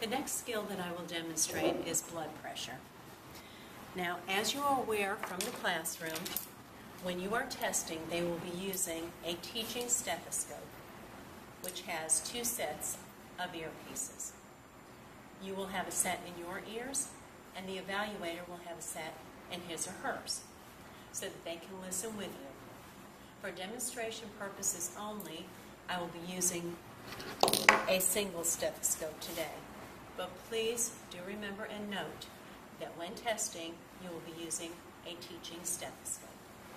The next skill that I will demonstrate is blood pressure. Now, as you are aware from the classroom, when you are testing, they will be using a teaching stethoscope, which has 2 sets of earpieces. You will have a set in your ears, and the evaluator will have a set in his or hers, so that they can listen with you. For demonstration purposes only, I will be using a single stethoscope today. But please do remember and note that when testing, you will be using a teaching stethoscope.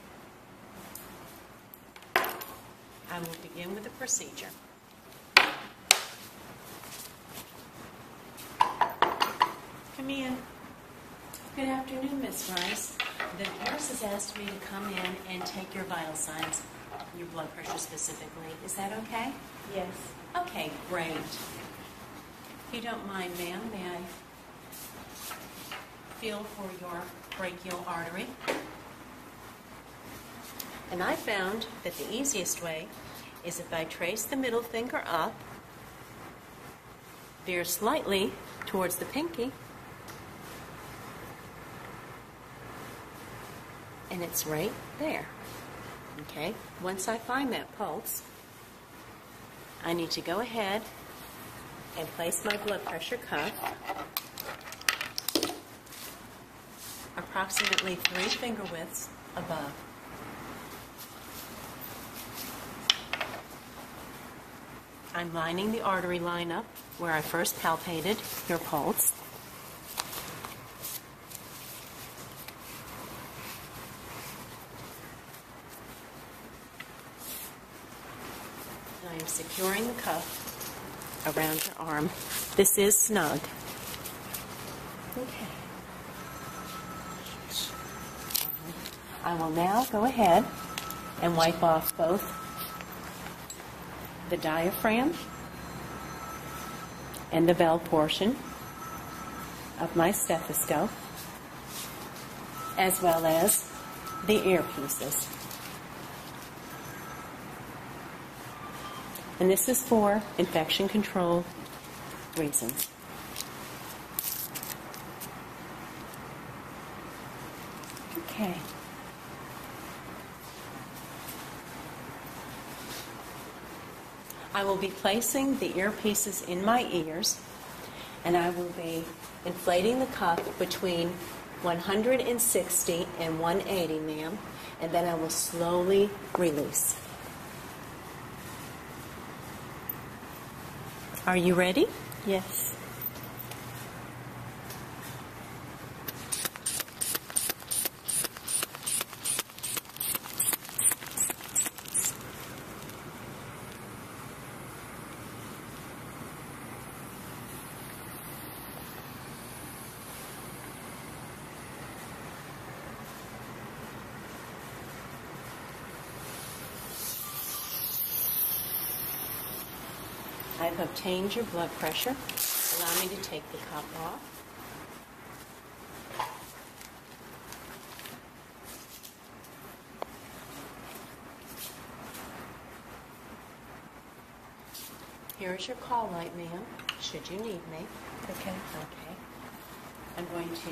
I will begin with the procedure. Come in. Good afternoon, Miss Rice. The nurse has asked me to come in and take your vital signs, your blood pressure specifically. Is that okay? Yes. Okay, great. If you don't mind, ma'am, may I feel for your brachial artery? And I found that the easiest way is if I trace the middle finger up, veer slightly towards the pinky, and it's right there. Okay? Once I find that pulse, I need to go ahead and place my blood pressure cuff approximately 3 finger widths above. I'm lining the artery line up where I first palpated your pulse. I am securing the cuff around your arm. This is snug. Okay. I will now go ahead and wipe off both the diaphragm and the bell portion of my stethoscope, as well as the earpieces. And this is for infection control reasons. Okay. I will be placing the earpieces in my ears, and I will be inflating the cuff between 160 and 180, ma'am, and then I will slowly release. Are you ready? Yes. I've obtained your blood pressure. Allow me to take the cup off. Here is your call light, ma'am, should you need me. Okay. Okay. I'm going to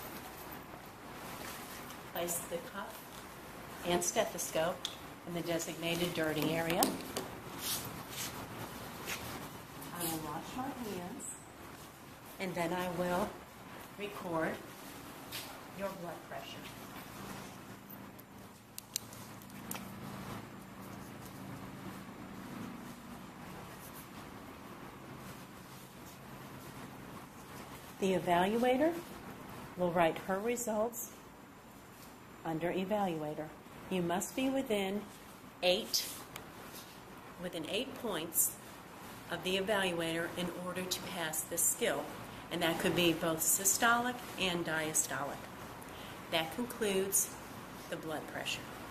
place the cuff and stethoscope in the designated dirty area. I will wash my hands, and then I will record your blood pressure. The evaluator will write her results under evaluator. You must be within 8 points of the evaluator in order to pass this skill, and that could be both systolic and diastolic. That concludes the blood pressure.